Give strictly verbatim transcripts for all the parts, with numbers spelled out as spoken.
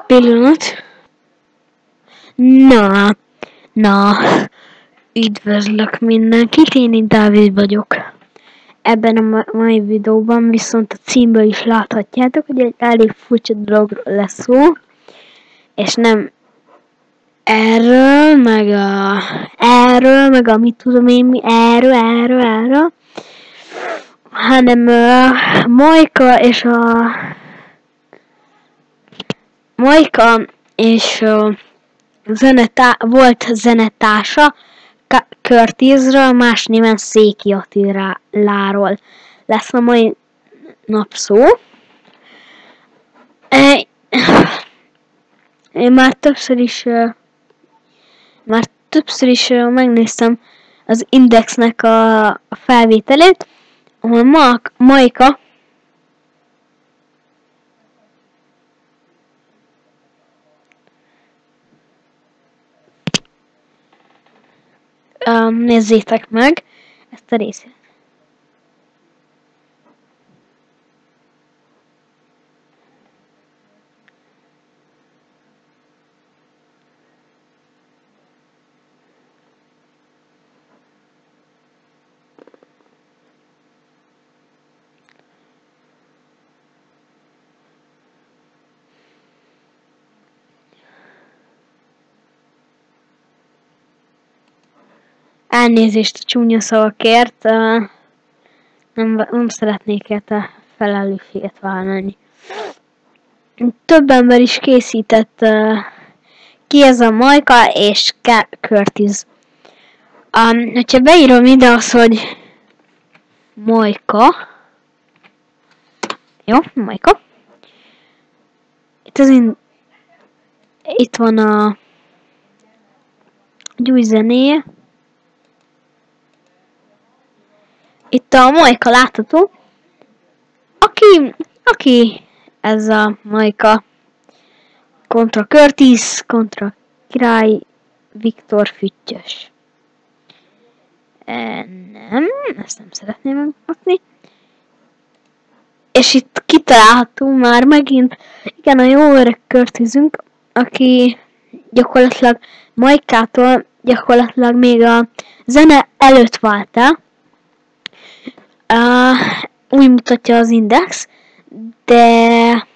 Pillanat. Na, na, üdvözlök mindenkit, én itt Dávid vagyok. Ebben a mai videóban viszont a címből is láthatjátok, hogy egy elég furcsa dologról lesz szó, és nem erről, meg a erről, meg a mit tudom én mi, erről, erről, erről, hanem uh, Majka és a Majka és uh, zenetá volt zenetársa Curtisről, más néven Széki Attiláról lesz a mai nap szó. Én már többször is már többször is megnéztem az Indexnek a, a felvételét, ahol Ma Majka Um, nézzétek meg ezt a részét. Elnézést a csúnya szavakért, nem, nem szeretnék érte felelősséget vállalni. Több ember is készített ki ez a Majka és Curtis. Um, hogyha beírom ide az, hogy Majka, jó, Majka, itt, az in itt van a új zenéje. Itt a Majka látható, aki, aki ez a Majka kontra Curtis, kontra Király Viktor Füttyös. E, nem, ezt nem szeretném megmutatni. És itt kitalálható már megint, igen, a jó öreg Curtisünk, aki gyakorlatilag Majkától gyakorlatilag még a zene előtt vált el. Uh, úgy mutatja az Index, de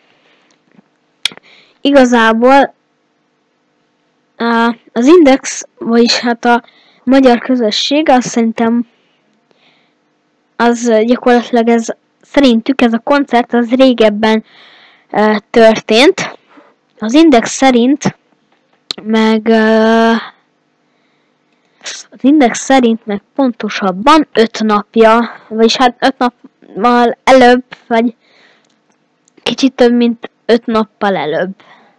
igazából uh, az Index, vagyis hát a magyar közösség, azt szerintem az gyakorlatilag ez, szerintük ez a koncert az régebben uh, történt. Az Index szerint meg uh, az Index szerint meg pontosabban öt napja, vagyis hát öt nappal előbb, vagy kicsit több, mint öt nappal előbb.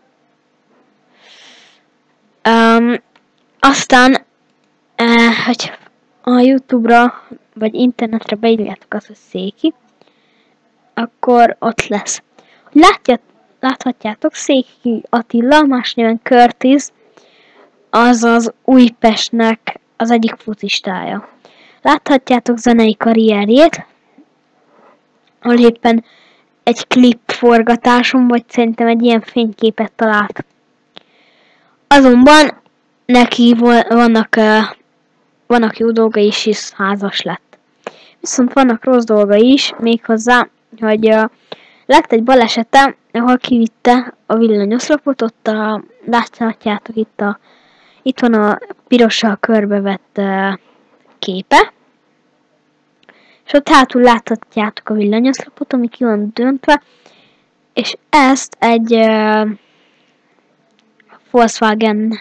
Um, aztán, eh, hogy a YouTube-ra, vagy internetre beírjátok azt, hogy Széki, akkor ott lesz. Látját, láthatjátok, Széki Attila, más néven Curtis, az az Újpestnek az egyik focistája. Láthatjátok zenei karrierjét, ahol éppen egy klip forgatáson, vagy szerintem egy ilyen fényképet talált. Azonban neki vannak, vannak jó dolgai is, és házas lett. Viszont vannak rossz dolgai is, méghozzá, hogy lett egy balesete, ahol kivitte a villanyoszlopot, ott a, láthatjátok itt a Itt van a pirossal körbevett uh, képe, és ott hátul láthatjátok a villanyoszlopot, ami ki van döntve, és ezt egy uh, Volkswagen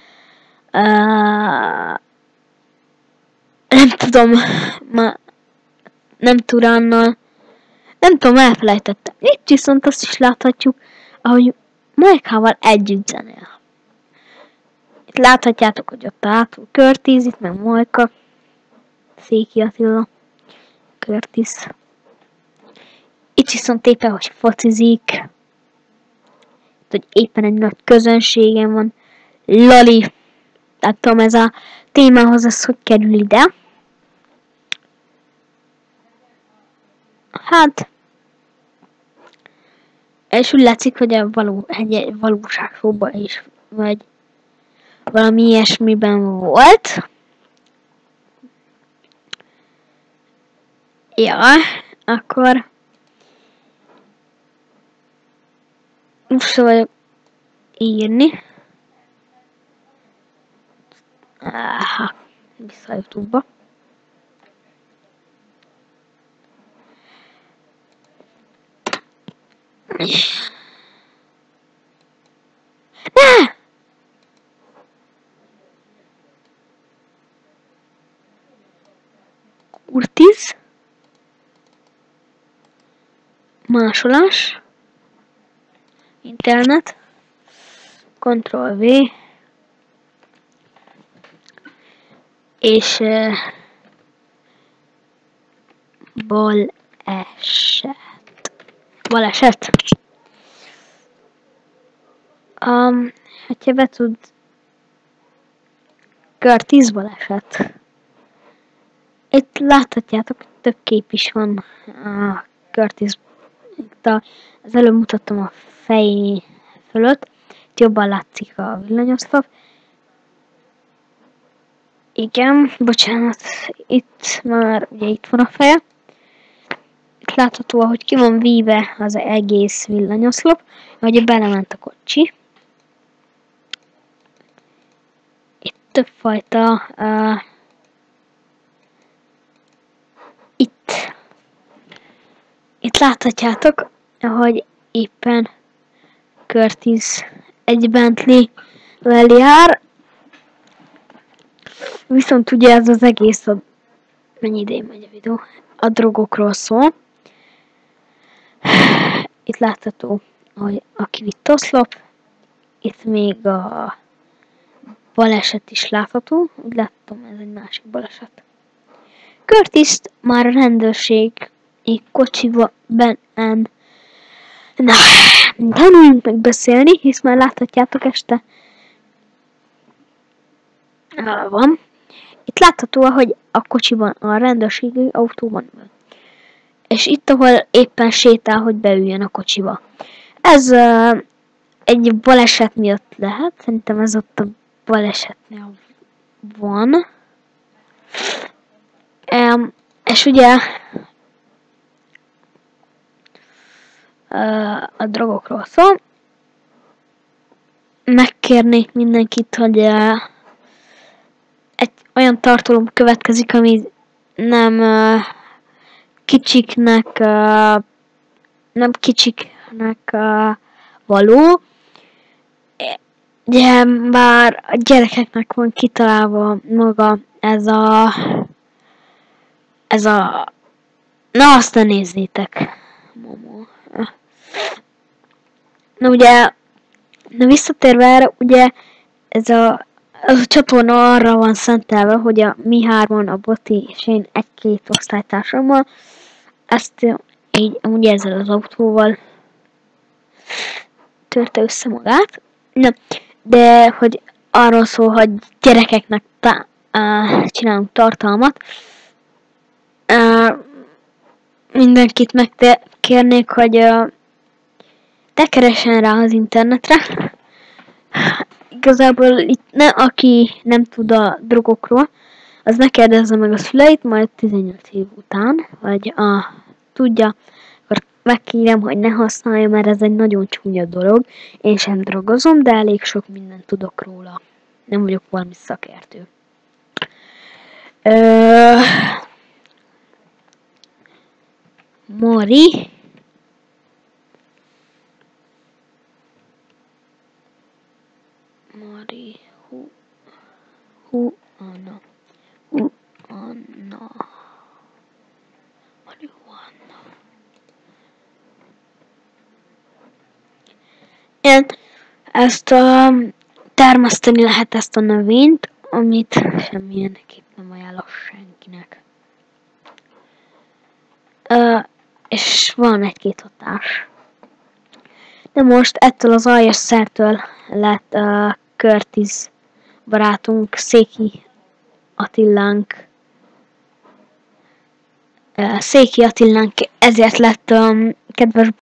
uh, nem tudom, ma nem Turannal, nem tudom, elfelejtettem. Itt viszont azt is láthatjuk, ahogy Majkával együtt zenél. Itt láthatjátok, hogy ott hátul Curtis, itt meg Majka, Széki Attila, Curtis. Itt viszont éppen, hogy focizik, itt, hogy éppen egy nagy közönségem van, Lali. Nem tudom, ez a témához az hogy kerül ide. Hát, És úgy látszik, hogy a való, egy valóságszóban is, vagy valami ilyesmiben volt. Ja, akkor most vagyok írni. Aha, vissza a YouTube-ba. Ne! Kurtiz. Másolás. Internet. Ctrl V. És uh, baleset. Baleset. Um, hogyha be tud Curtis baleset. Itt láthatjátok, több kép is van a Curtis. Itt a, az előbb mutattam a fej fölött. Itt jobban látszik a villanyoszlop. Igen, bocsánat, itt már ugye itt van a feje. Itt látható, ahogy ki van víve az egész villanyoszlop, ahogy belement a kocsi. Itt többfajta uh, itt itt láthatjátok, ahogy éppen Curtis egy Bentley-vel jár. Viszont ugye ez az egész, a, mennyi idején megy a videó, a drogokról szól. Itt látható, hogy a kivitt oszlop, itt még a baleset is látható, úgy láttam, ez egy másik baleset. Curtist már a rendőrség kocsiba benne. Na, tanuljunk meg beszélni, hisz már láthatjátok este. Van. Itt látható, hogy a kocsiban, a rendőrségi autóban ül. És itt, ahol éppen sétál, hogy beüljön a kocsiba. Ez uh, egy baleset miatt lehet. Szerintem ez ott a balesetnél van. Um, és ugye uh, a drogokról szól. Megkérnék mindenkit, hogy uh, egy olyan tartalom következik, ami nem uh, kicsiknek, uh, nem kicsiknek uh, való. Ugye bár a gyerekeknek van kitalálva maga ez a ez a na azt ne nézzétek. Momo. Na ugye, na visszatérve erre, ugye ez a Ez a csatorna arra van szentelve, hogy a mi hárman, a Boti és én egy-két osztálytársammal ezt így amúgy ezzel az autóval törte össze magát. Na, de hogy arról szól, hogy gyerekeknek tá- uh, csinálunk tartalmat. Uh, mindenkit megkérnék, hogy uh, te keressen rá az internetre. Igazából itt ne, aki nem tud a drogokról, az ne kérdezze meg a szüleit, majd tizennyolc év után, vagy a, tudja, akkor megkérem, hogy ne használja, mert ez egy nagyon csúnya dolog. Én sem drogozom, de elég sok mindent tudok róla. Nem vagyok valami szakértő. Ö... Mori. Mari, hu, hu, Anna, hu, Anna, marihuana. Én ezt a termeszteni lehet ezt a növényt, amit semmilyenképp nem ajánlok senkinek. Ö, és van egy-két hatás. De most ettől az aljas szertől lett uh, Curtis barátunk, Széki Attilánk. Uh, Széki Attilánk ezért lett um, kedves